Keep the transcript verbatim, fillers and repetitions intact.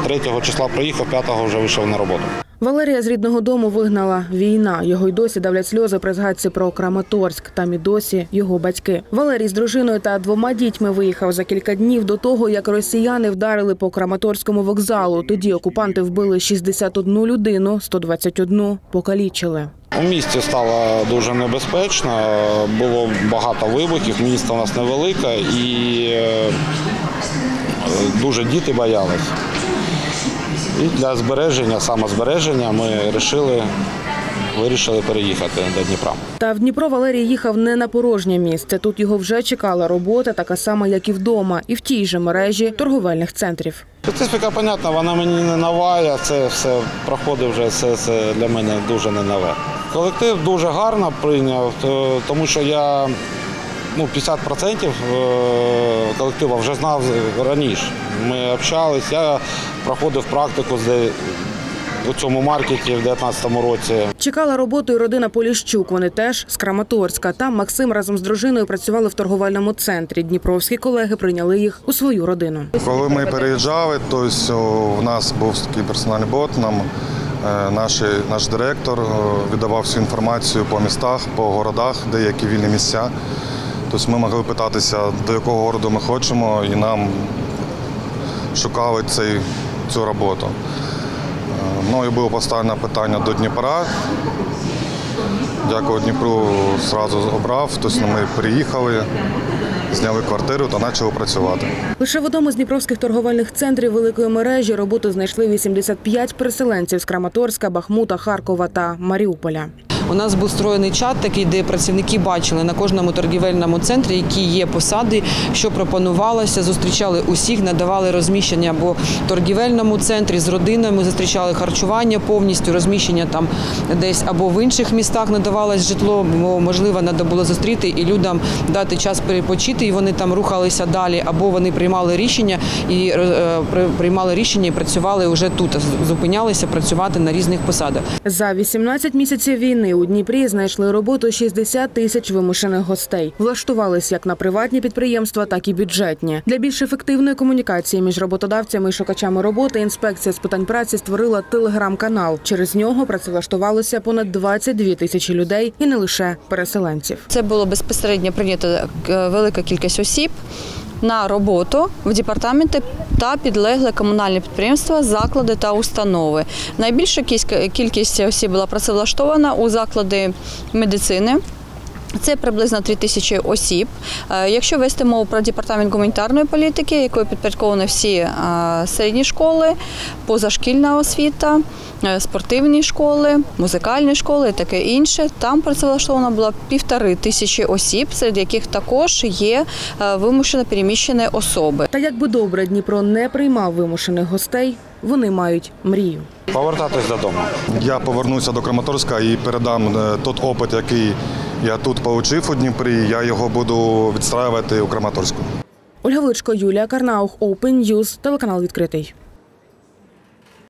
третього числа приїхав, п'ятого вже вийшов на роботу. Валерія з рідного дому вигнала війна. Його й досі давлять сльози при згадці про Краматорськ. Там і досі його батьки. Валерій з дружиною та двома дітьми виїхав за кілька днів до того, як росіяни вдарили по Краматорському вокзалу. Тоді окупанти вбили шістдесят одну людину, сто двадцять одну покалічили. У місті стало дуже небезпечно, було багато вибухів, місто у нас невелике і дуже діти боялись. І для збереження, самозбереження ми вирішили, вирішили переїхати до Дніпра. Та в Дніпро Валерій їхав не на порожнє місце. Тут його вже чекала робота, така сама, як і вдома, і в тій же мережі торговельних центрів. Специфіка, понятна, вона мені не нова, це все проходить вже, це, це для мене дуже не нове. Колектив дуже гарно прийняв, тому що я ну, п'ятдесят відсотків колективу вже знав раніше. Ми спілкувалися, я проходив практику у цьому маркеті в дев'ятнадцятому році. Чекала роботу і родина Поліщук. Вони теж з Краматорська. Там Максим разом з дружиною працювали в торговельному центрі. Дніпровські колеги прийняли їх у свою родину. Коли ми переїжджали, то у нас був такий персональний бот. Нам наш, наш директор віддавав всю інформацію по містах, по городах, де які вільні місця. Тобто ми могли питатися, до якого городу ми хочемо, і нам шукали цей, цю роботу. Мною було поставлено питання до Дніпра. Дякую Дніпру, одразу обрав. Тобто ми приїхали, зняли квартиру та почали працювати. Лише в одному з дніпровських торговельних центрів великої мережі роботу знайшли вісімдесят п'ять переселенців з Краматорська, Бахмута, Харкова та Маріуполя. У нас був створений чат такий, де працівники бачили на кожному торгівельному центрі, які є посади, що пропонувалося, зустрічали усіх, надавали розміщення або в торгівельному центрі з родинами, зустрічали харчування повністю, розміщення там десь або в інших містах надавалось житло, бо можливо треба було зустріти і людям дати час перепочити, і вони там рухалися далі, або вони приймали рішення і е, приймали рішення і працювали вже тут, зупинялися працювати на різних посадах. За вісімнадцять місяців війни у Дніпрі знайшли роботу шістдесят тисяч вимушених гостей. Влаштувались як на приватні підприємства, так і бюджетні. Для більш ефективної комунікації між роботодавцями і шукачами роботи інспекція з питань праці створила телеграм-канал. Через нього працевлаштувалося понад двадцять дві тисячі людей і не лише переселенців. Це було безпосередньо прийнято велика кількість осіб на роботу в департаменти та підлеглі комунальні підприємства, заклади та установи. Найбільша кількість осіб була працевлаштована у заклади медицини. Це приблизно три тисячі осіб. Якщо вести мову про департамент гуманітарної політики, якою підпорядковані всі середні школи, позашкільна освіта, спортивні школи, музикальні школи і таке інше, там працевлаштовано було півтори тисячі осіб, серед яких також є вимушено переміщені особи. Та як би добре Дніпро не приймав вимушених гостей, вони мають мрію. Повертатись додому. Я повернуся до Краматорська і передам той опит, який я тут отримав у Дніпрі, я його буду відстраювати у Краматорську. Ольга Величко, Юлія Карнаух, Open News, телеканал «Відкритий».